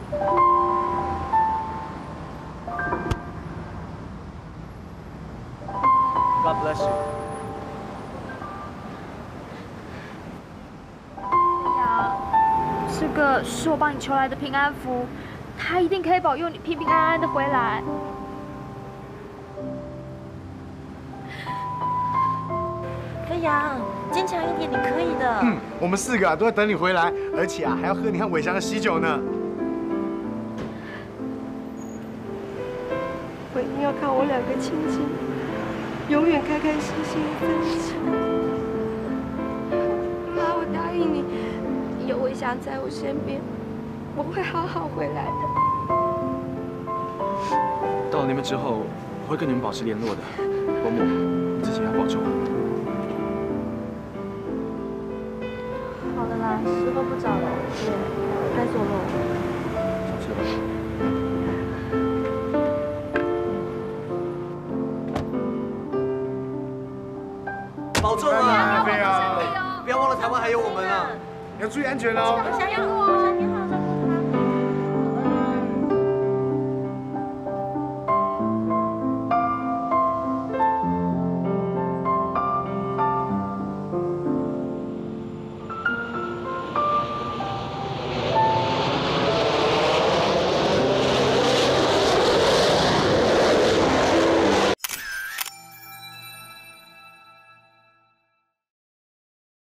God bless you。 飞扬，这个是我帮你求来的平安符，它一定可以保佑你平平安安的回来。 飞扬，坚强一点，你可以的。 我们4个都在等你回来，而且还要喝你和伟翔的喜酒呢。 我一定要看我2个亲亲，永远开开心心在一起。妈，我答应你，有伟翔在我身边，我会好好回来的。 到了那边之后，我会跟你们保持联络的。伯母，你自己要保重。 好了啦，时候不早了，姐，该走了。 上车吧。 保重啊！ 飞扬， 不要忘了台湾还有我们啊！ 要注意安全哦。 小心哦，小心好。